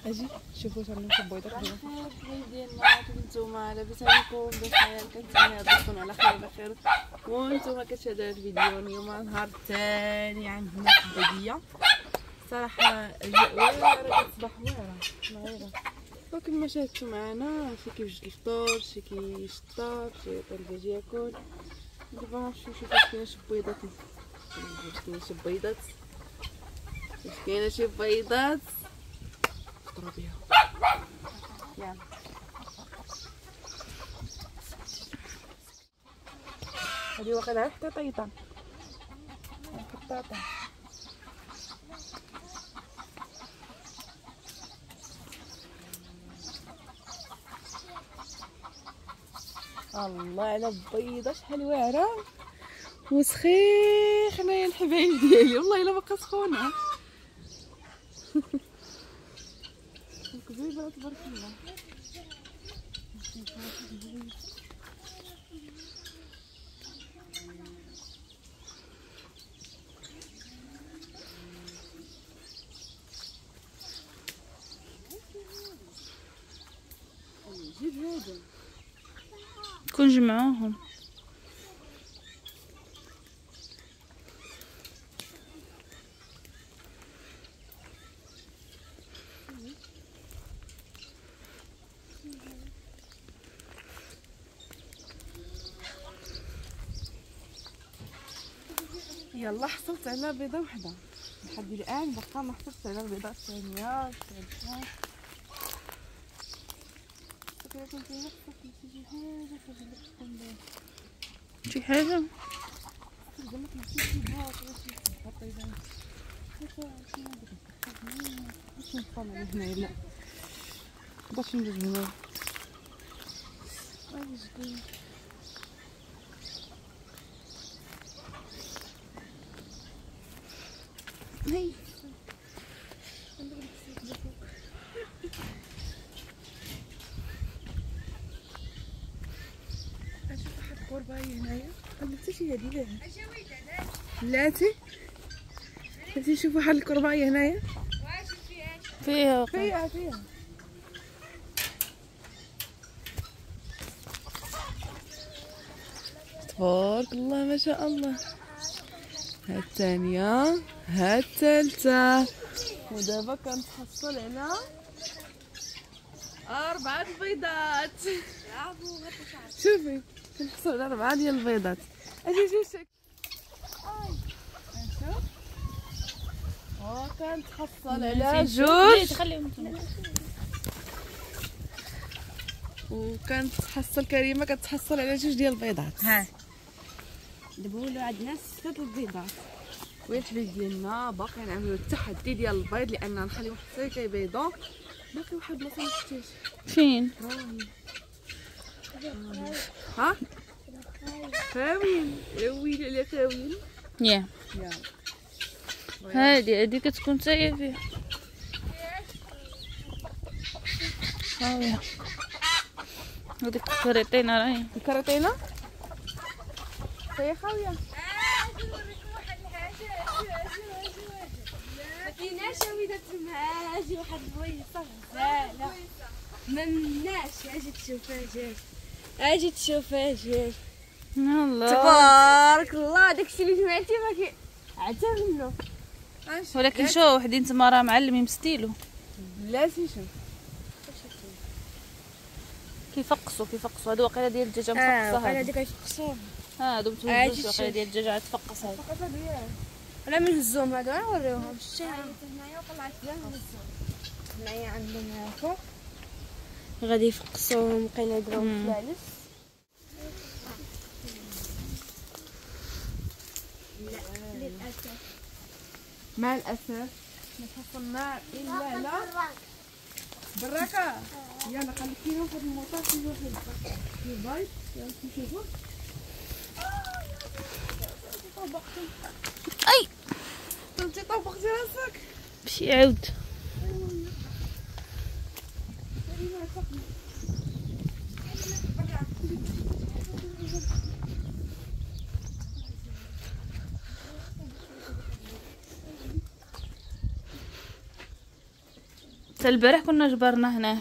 اجي شوفوا شنو بيضات على خير حبايب ديالنا، كيف نتوما؟ لاباس عليكم؟ بخير؟ كنتمنى تكونوا على خير بخير وانتوما كتشاهدوا هذا الفيديو. اليوم نهار الثاني عندنا في الباديه. صراحه الاجواء واعره، كتصبح واعره وكما شاهدتوا معنا شي كيوجد الفطور، شي كيشطب، شي طلبه ياكل. دابا نشوفوا واش كاينه شي بيضات، واش كاينه شي بيضات فطروا بيها. يلا هادي واخدها حتى طيطه بطاطا. الله على البيضه شحال واعره وسخيخه يا الحبايب ديالي، والله الا باقا سخونه. كبيبه تبارك الله. جيب هذا كون جمعوهم. يلا حصلت على بيضه وحده لحد الان، باقا ما حصلتش على البيضه الثانيه والثالثه. شي حاجه باش نجبدو هاي اشوف واحد القربايه هنايا. قلبتي شي هادي بلاتي بلاتي شوف واحد القربايه هنايا فيها فيها تبارك الله ما شاء الله. ها الثانية ها الثالثة، ودابا كنتحصل على 4 بيضات. شوفي كنحصل على 4 ديال البيضات. اجي شوف كنتحصل على 2 وكنتحصل كريمة كتحصل على 2 ديال البيضات. ها دابا ولاو عندنا 6 البيضات. ويا الحبيب ديالنا باقي نعملوا التحدي ديال البيض، لان نخلي واحد حتى كيبيضوا. باقي واحد البلاصه ما شفتيش فين؟ ها خاويين يا ويلي على خاويين. يا هادي كتكون تاهي فيها خاوية. هاديك الكريطينة راهي الكراتينه هي خاويه. واحد الحاجه ما كايناش وليدات معاه. اجي واحد البويصه غزاله ما مناش. اجي تشوفها جات الله. تبارك الله. داكشي اللي جمعتي ما كاين عتا منه. ولكن شو وحدين تما راه معلمين بستيلو بلاتي شوف كيفقصوا هادو واقيلا ديال الدجاجه مفقصه. وقال هذيك يفقصوها. هادو متوجدوش واقيلا ديال الدجاجه تفقص. هادي ولا من هزوم هادو نوريوهم. شتي هنايا وطلعت لها هنايا عندهم فوق غادي يفقصوهم. بقينا يديروهم في العلس. مع الاسف ما تحصلنا الا على براكه. يلا خليكيهم في الموطور في واحد البيض. يلا نشوفوا. اي انت طبختي راسك مشي عاود. حتى البارح كنا جبرنا هنا.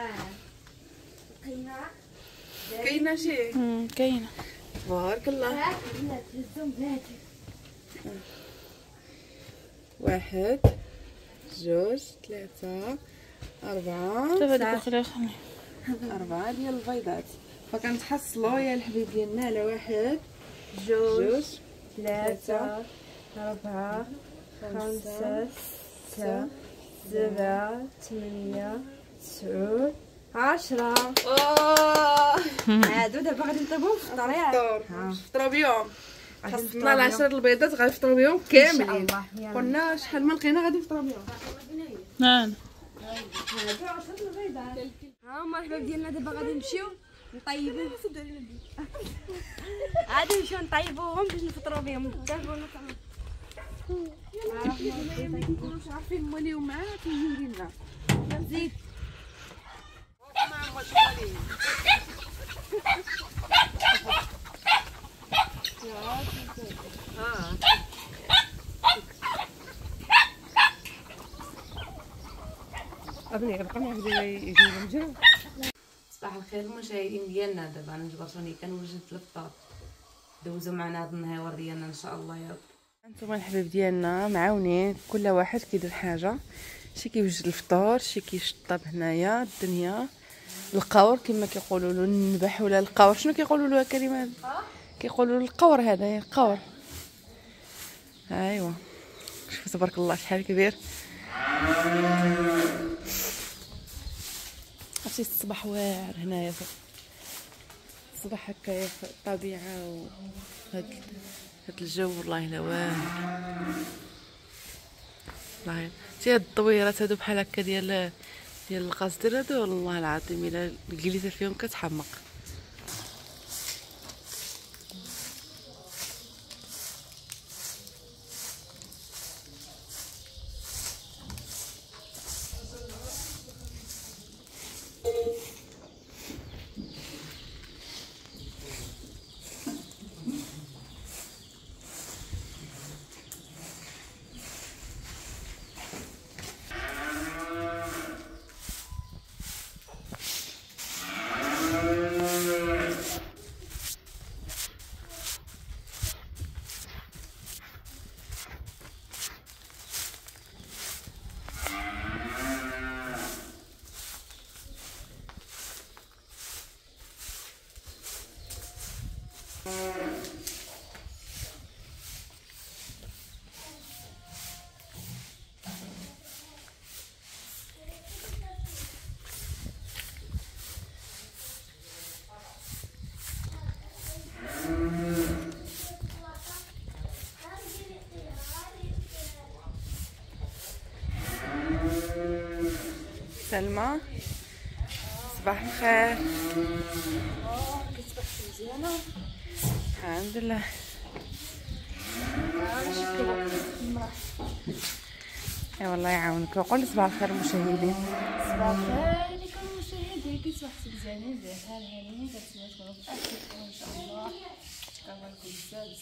كاينه شي كاينه تبارك الله. 1 2 3 4 شوف هذوك خلي 4 ديال البيضات. فكنتحصلوا يا الحبيب ديالنا على 1 جوج 2 3 4 5 6 7 8 9 10. هادو دابا غادي نطيبوهم في الفطور ياك. نفطروا بهم. حصلنا 10 البيضات غنفطروا بهم كاملين. قلنا شحال ما لقينا غادي نفطروا بهم. نعم هادو 10 البيضات. ها هما الحباب ديالنا دابا غادي نمشيو نطيبوهم. غادي نمشيو نطيبوهم باش نفطروا بهم. ما يكونوش عارفين هما اليوم معانا كيجيو لينا. زيد صباح الخير المشاهدين ديالنا. دابا انا جبرتوني كنوجد الفطور. دوزوا معنا هذا النهار ديالنا ان شاء الله يا رب. انتما الحباب ديالنا معاونين، كل واحد كيدير حاجه. شي كيوجد الفطور، شي كيشطب هنايا الدنيا. القور كما كيقولوا له النبح ولا القور، شنو كيقولوا له الكلمه هذه؟ كيقولوا له القور. هذا القور. ايوا شوف تبارك الله شحال كبير. عرفتي الصباح واعر هنايا الصباح هكايا في الطبيعه وهاد الجو والله الا واعر. والله شتي هاد الطويرات هادو بحال هكا ديال القصدير هادو والله العظيم الا الجليسه فيهم كتحمق. سلمى صباح الخير. الحمد لله. اي والله يعاونك. وقول صباح الخير المشاهدين. صباح الخير عليكم المشاهدين. كي صبحتوا مزيانين بخير هانيين كتسمعوا في اخر ان شاء الله. كنباركوا بزاف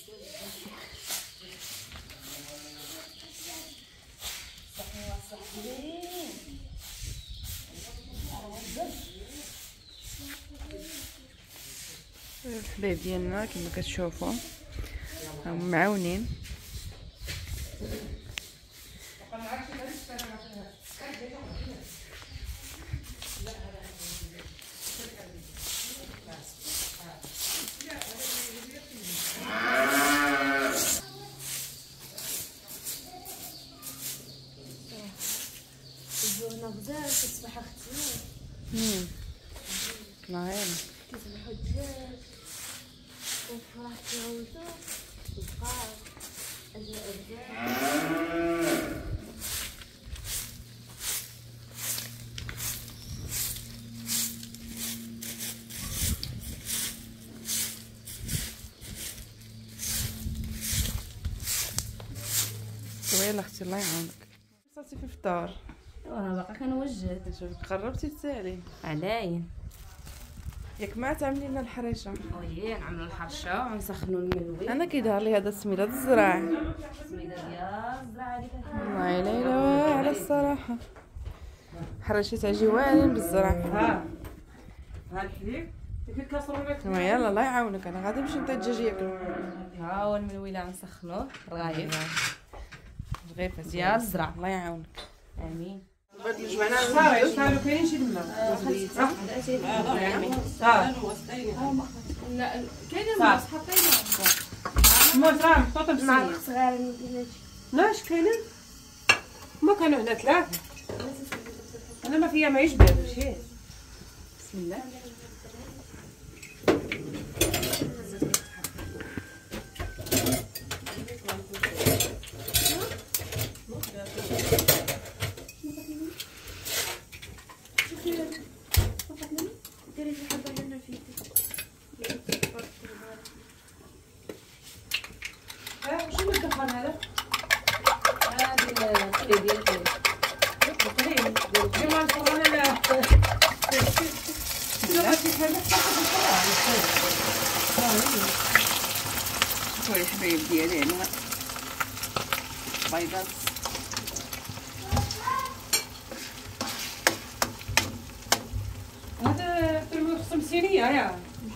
صحوا صحيين. الحبايب ديالنا كما كتشوفوا راهم معاونين. زورنا بزاف كتصبح اختي. الله يعين. كيصبحوا الدجاج وفرح كيعوزو البقار الأرزاق. طويلة اختي الله يعاونك. صافي في الفطور. وانا باقا كنوجد. نشوفك قربتي تسالي. علاين ياك ما تعملي لنا الحريشه. وي نعملوا الحرشه ونسخنوا الملوي. انا كيظهر لي هذا سميده الزراع. سميده ديال الزراعه هذيك. والله الا واعره الصراحه. حرشيتها جوانين بالزرع. ها الحليب ديك الكاسرونه. يلا الله يعاونك، انا غادي نمشي نتا الدجاج ياكلوا. ها هو المنويله غنسخنوه رغايف رغيفات يا الزرع الله يعاونك. امين. صافي صافي كاين شي تما. لا كاينه الماس حطينا الموز راه محطوطه معلقة بالسير. صغيرة ناش كاينين ما كانوا هنا ثلاثه. انا ما فيها ما يشبه شي. بسم الله. شنو الدخان هذا؟ هذه الطري ديال الحليب. كما نصورنا لا شوفوا الحبايب ديالي هنا بيضات. هذا ترمي في الصمسينية يا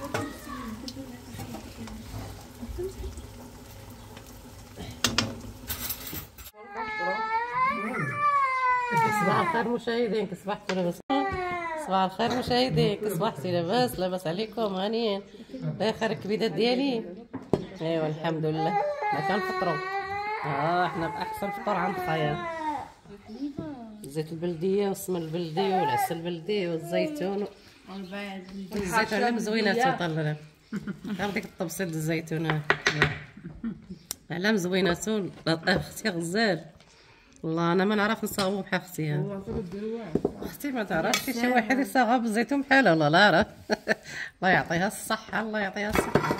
صباح الخير مشاهدين، كصبحتوا لاباس؟ صباح الخير مشاهدين، كصبحتوا لاباس؟ لاباس عليكم؟ هانيين بخير الكبيدات ديالي؟ ايوا الحمد لله. حنا كنفطروا حنا باحسن فطور عند خايا. الزيت البلديه والسمن البلدي والعسل البلدي والزيتون والزيتون على مزوينات طلنا غير ديك الطبسيط الزيتون على مزويناتو. اختي غزال والله انا ما نعرف نصاوب بحال اختي. اختي ما تعرفش شي واحد يصاغها بالزيتون بحالها والله لا راه. الله يعطيها الصحه، الله يعطيها الصحه.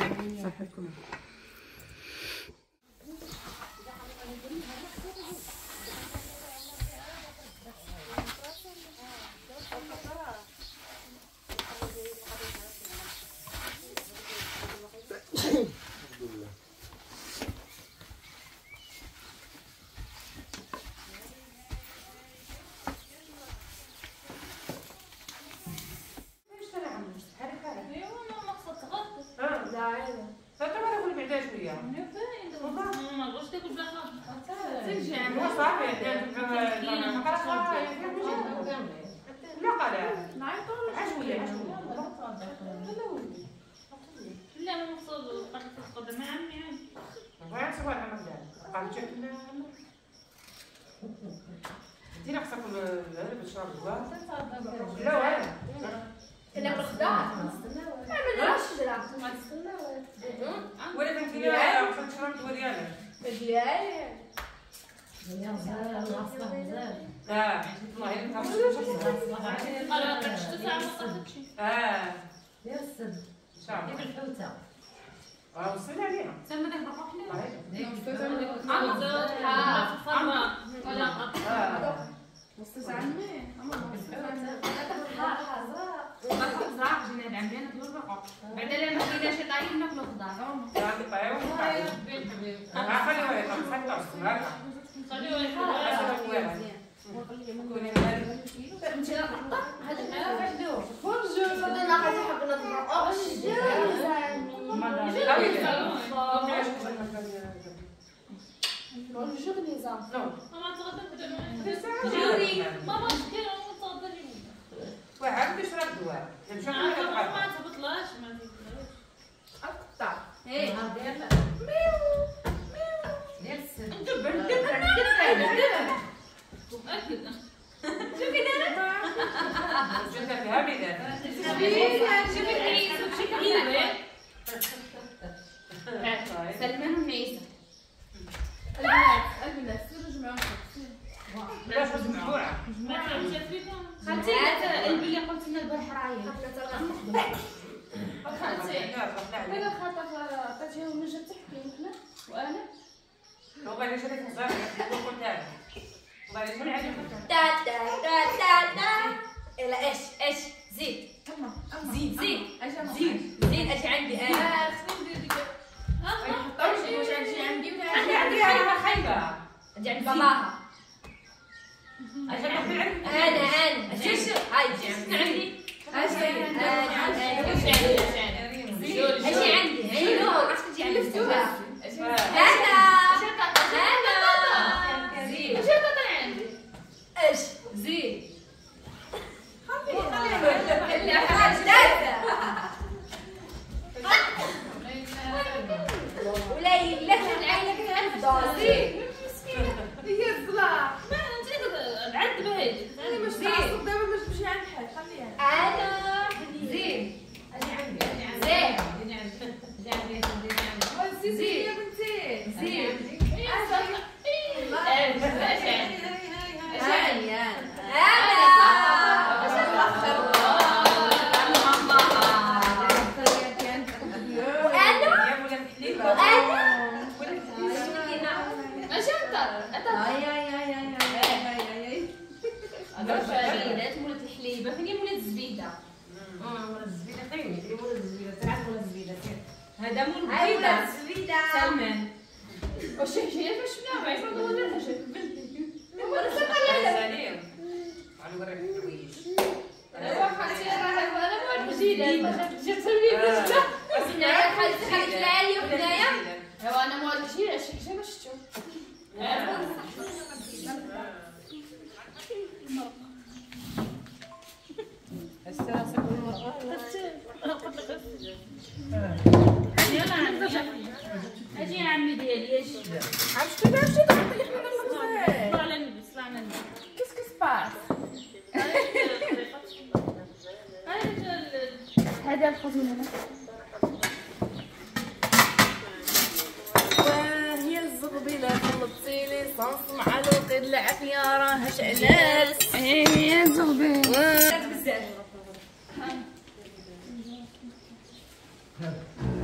دينا خصك الهرب تشرب الزهر. لا وين؟ الا بالخضار ما نعرفش شجره ما تستناو ولا كنتي خصك تشرب الدواء ديالك. ديالي اه والله الا ما يا السد ان شاء الله الحوته وصلنا عليها سلمى داك وعاد تشرب دواء نمشيو ما تهبطلاش ما تقطع ايه ديال السن ندبر شوفي دابا جبنا فيها ميدان شوفي العيس وشي كبيره سلمان ونعيسه البنات سيروا جمعوا لا شو مجموعه خالتي البلي قلت لنا البارح راهي خالتي انا خاطر عطيتيها من جات تحكي وحنا وانا والله الا شريت مزال قلت لها والله الا شنو عندي تا تا تا تا تا الا ايش زيد زيد اجي عندي انا خصني ندير ديك واش اجي عندي ولا عندي خايبه اجي عند باباها انا زيد انا مش تعصب دابا باش تمشي على الحال خليها. انا زيد اجي عندي زيد زيد يا بنتي زيد. هذا مول الزبيدة سلمان واش هي فاش شفناها ما يفرضوا ولا حاجه بنتي ولا سقى عليهم على ورا الحوايج انا خالتي انا مو جديده جات سلمي بس هنايا خالتي العاليه وهنايا ايوا انا مو جديده شي ما شفتو اجي يا عمي ديالي اجي عرفتي باش تحطي حنا الخبز. طلع لنا النبي طلع لنا النبي كيس باس. هذا الخزينه وهي الزغبيله خلطتي لي صنص مع الوقت العافيه راه شعلات. يا زغبي بزاف.